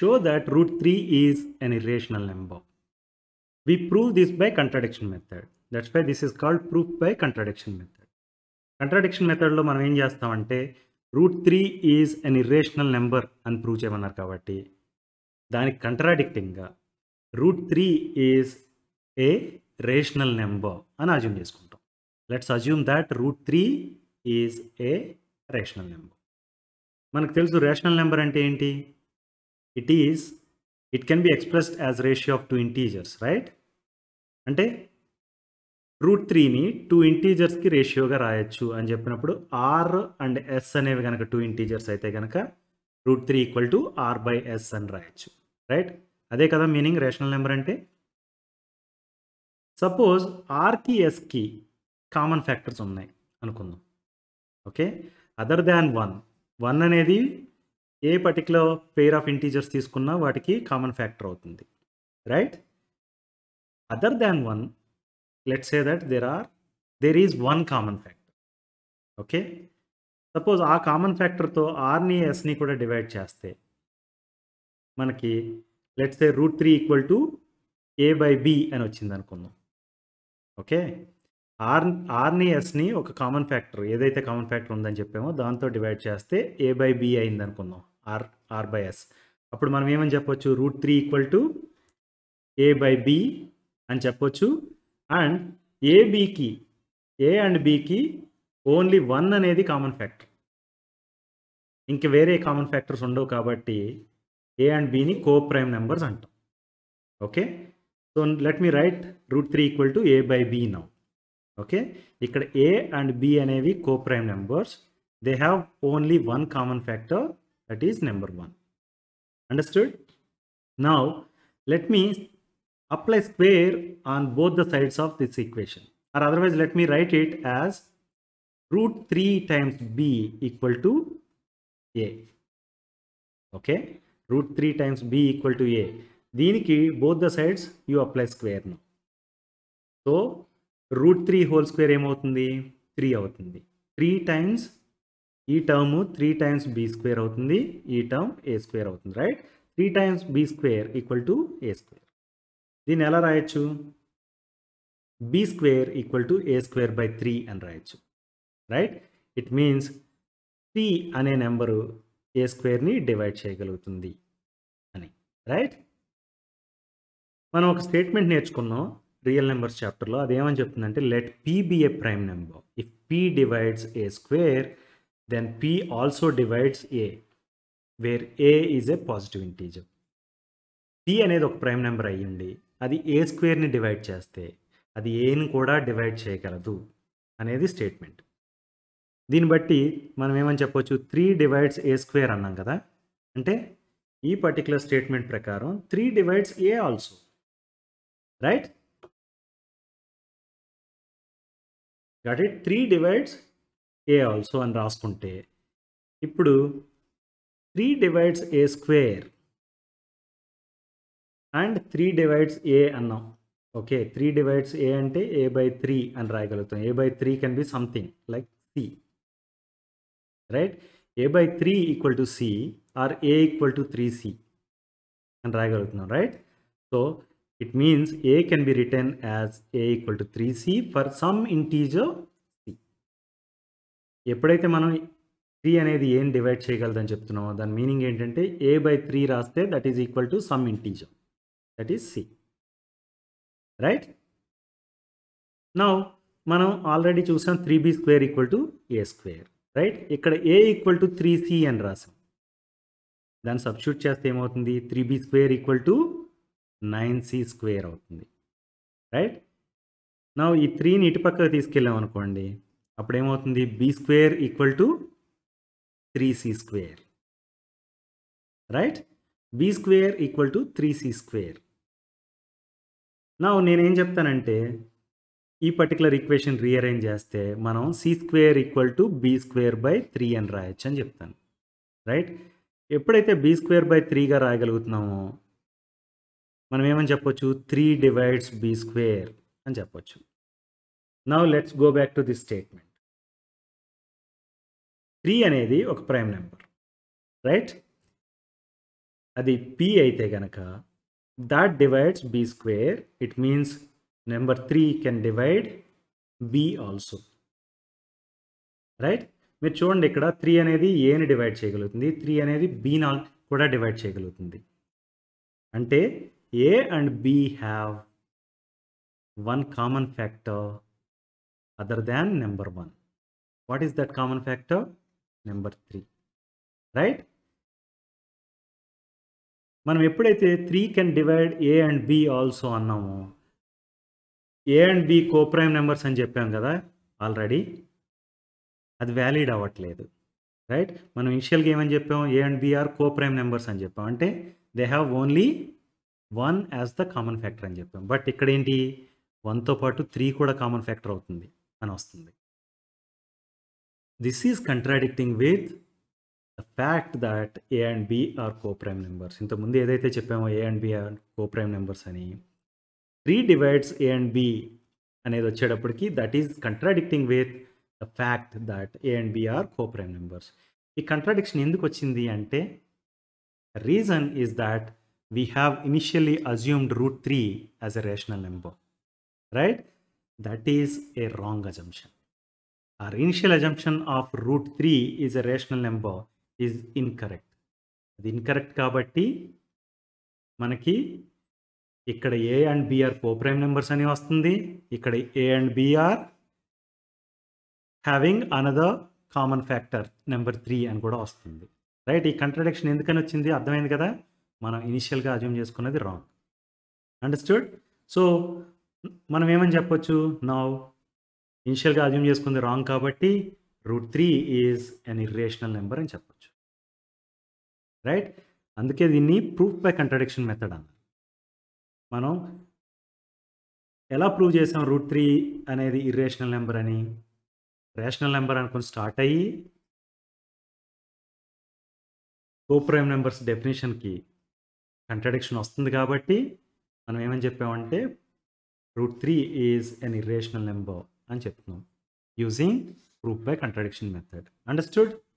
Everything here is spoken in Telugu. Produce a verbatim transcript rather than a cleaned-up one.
show that root three is an irrational number. We prove this by contradiction method. That's why this is called proof by contradiction method. Contradiction method లో మనం ఏం చేస్తామంటే root three is an irrational number అని ప్రూవ్ చేయమన్నారు కాబట్టి దానికి కంట్రాడిక్టింగ్గా root three is a rational number అని అజ్యూమ్ చేసుకుంటాం. Let's assume that root three is a rational number. మనకు తెలుసు రేషనల్ నెంబర్ అంటే ఏంటి? It is it can be expressed as ratio of two integers, right? అంటే రూట్ త్రీని టూ ఇంటీజర్స్కి రేషియోగా రాయొచ్చు అని చెప్పినప్పుడు ఆర్ అండ్ ఎస్ అనేవి కనుక టూ ఇంటీజర్స్ అయితే కనుక root three equal to R by S అని రాయొచ్చు, రైట్? అదే కదా మీనింగ్ రేషనల్ నెంబర్ అంటే. సపోజ్ ఆర్కి ఎస్కి కామన్ ఫ్యాక్టర్స్ ఉన్నాయి అనుకుందాం, okay? Other than one one అనేది ఏ పర్టికులర్ పెయిర్ ఆఫ్ ఇంటీజర్స్ తీసుకున్నా వాటికి కామన్ ఫ్యాక్టర్ అవుతుంది, right? Other than one, let's say that there are there is one common factor, okay? Suppose ఆ కామన్ ఫ్యాక్టర్తో ఆర్ని ఎస్ని కూడా డివైడ్ చేస్తే మనకి let's say route three equal to A by B అని వచ్చింది అనుకుందాం, ఓకే? ఆర్ ఆర్ని ఎస్ని ఒక కామన్ ఫ్యాక్టర్ ఏదైతే కామన్ ఫ్యాక్టర్ ఉందని చెప్పామో దాంతో డివైడ్ చేస్తే ఏ బై బి అయింది అనుకుందాం, ఆర్ ఆర్ బై ఎస్. అప్పుడు మనం ఏమని చెప్పొచ్చు? Root three equal to A by B అని చెప్పొచ్చు. అండ్ ఏబికి ఏ అండ్ బికి ఓన్లీ వన్ అనేది కామన్ ఫ్యాక్టర్, ఇంక వేరే కామన్ ఫ్యాక్టర్స్ ఉండవు కాబట్టి ఏ అండ్ బిని కో ప్రైమ్ నెంబర్స్ అంటాం, okay? So let me write root three equal to A by B now, okay? ఇక్కడ ఏ అండ్ బి అనేవి coprime numbers. They have only one common factor, that is number one. Understood? Now let me apply square on both the sides of this equation, or otherwise let me write it as root three times b equal to a, okay? root three times b equal to a. దీనికి both the sides you apply square now. So root three whole square ఏమవుతుంది? త్రీ అవుతుంది. త్రీ times ఈ term three times b square అవుతుంది, ఈ టర్మ్ a square అవుతుంది, right? Three times b square equal to a square. దీన్ని ఎలా రాయొచ్చు? B square equal to A square by three అని రాయొచ్చు, రైట్? ఇట్ మీన్స్ త్రీ అనే నెంబరు ఏ స్క్వేర్ని డివైడ్ చేయగలుగుతుంది అని, రైట్? మనం ఒక స్టేట్మెంట్ నేర్చుకున్నాం రియల్ నెంబర్స్ చాప్టర్లో. అదేమని చెప్తుందంటే let P be a prime number if P divides A square then P also divides A where A is a positive integer. P అనేది ఒక ప్రైమ్ నెంబర్ అయ్యింది, అది ఏ స్క్వేర్ని డివైడ్ చేస్తే అది ఏని కూడా డివైడ్ చేయగలదు అనేది స్టేట్మెంట్. దీన్ని బట్టి మనం ఏమని చెప్పొచ్చు? త్రీ డివైడ్స్ ఏ స్క్వేర్ అన్నాం కదా, అంటే ఈ పర్టికులర్ స్టేట్మెంట్ ప్రకారం three divides A also, right? Got it? Three divides A also అని రాసుకుంటే ఇప్పుడు three divides A square and three divides A అన్నాం, ఓకే? త్రీ డివైడ్స్ ఏ అంటే ఏ బై త్రీ అని రాయగలుగుతాం. A by three can be something like C, right? A by three equal to C or A equal to three C అని రాయగలుగుతున్నాం, right? So it means A can be written as A equal to three C for some integer C. ఎప్పుడైతే మనం త్రీ అనేది ఏం డివైడ్ చేయగలదని చెప్తున్నామో దాని మీనింగ్ ఏంటంటే ఏ బై త్రీ రాస్తే that is equal to some integer, that is C, right? Now మనం ఆల్రెడీ చూసాం three B square equal to A square, right? ఇక్కడ A equal to three C అని రాసాం. దాన్ని సబ్స్టిట్యూట్ చేస్తే ఏమవుతుంది? Three B square equal to nine C square అవుతుంది, రైట్? నా ఈ త్రీని ఇటు పక్కకు తీసుకెళ్ళాం అనుకోండి, అప్పుడు ఏమవుతుంది? B square equal to three C square, right? B square equal to three C square. నా నేనేం చెప్తానంటే ఈ పర్టికులర్ ఈక్వేషన్ రీఅరేంజ్ చేస్తే మనం C square equal to B square by three అని రాయొచ్చు అని చెప్తాను, రైట్? ఎప్పుడైతే బి స్క్వేర్ బై త్రీగా రాయగలుగుతున్నామో మనం ఏమని చెప్పొచ్చు? త్రీ డివైడ్స్ బి స్క్వేర్ అని చెప్పొచ్చు. Now let's go back to this statement. Three అనేది ఒక ప్రైమ్ నెంబర్, రైట్? అది p అయితే గనక that divides b square. It means number three can divide b also. రైట్? మీరు చూడండి ఇక్కడ త్రీ అనేది ఏని డివైడ్ చేయగలుగుతుంది, త్రీ అనేది బీని కూడా డివైడ్ చేయగలుగుతుంది. అంటే A and B have one common factor other than number one. What is that common factor? Number three. Right? మనం ఎప్పుడైతే three can divide A and B also అన్నామో, A and B coprime numbers అని చెప్పాం కదా ఆల్రెడీ, అది వ్యాలిడ్ అవ్వట్లేదు. రైట్? మనం ఇనిషియల్గా ఏమని చెప్పాం? A and B are coprime numbers అని చెప్పాం. అంటే they have only one as the common factor అని చెప్పాం. బట్ ఇక్కడ ఏంటి? వన్తో పాటు త్రీ కూడా కామన్ ఫ్యాక్టర్ అవుతుంది అని వస్తుంది. This is contradicting with the fact that A and B are coprime numbers. ఇంతకుముందు ఏదైతే చెప్పామో A and B are coprime numbers అని, three divides A and B అనేది వచ్చేటప్పటికి that is contradicting with the fact that A and B are coprime numbers. ఈ కంట్రాడిక్షన్ ఎందుకు వచ్చింది అంటే, reason is that we have initially assumed root three as a rational number. Right? That is a wrong assumption. Our initial assumption of root three is a rational number is incorrect. అది ఇన్కరెక్ట్ కాబట్టి మనకి ఇక్కడ A and B are coprime numbers అని వస్తుంది, ఇక్కడ A and B are having another common factor number three అని కూడా వస్తుంది. రైట్? ఈ కంట్రడిక్షన్ ఎందుకని వచ్చింది అర్థమైంది కదా? మనం ఇనిషియల్గా అజ్యూమ్ చేసుకున్నది రాంగ్. అండర్స్టూడ్? సో మనం ఏమని చెప్పొచ్చు? నౌ ఇనిషియల్గా అజ్యూమ్ చేసుకుంది రాంగ్ కాబట్టి root three is an irrational number అని చెప్పొచ్చు. రైట్? అందుకే దీన్ని ప్రూఫ్ బై కంట్రడిక్షన్ మెథడ్ అన్నారు. మనం ఎలా ప్రూవ్ చేసాం రూట్ త్రీ అనేది ఇర్రేషనల్ నెంబర్ అని? రేషనల్ నెంబర్ అనుకుని స్టార్ట్ అయ్యి కోప్రైమ్ నెంబర్స్ డెఫినేషన్కి కంట్రడిక్షన్ వస్తుంది కాబట్టి మనం ఏమని చెప్పామంటే root three is an irrational number అని చెప్తున్నాం using proof by contradiction method. Understood?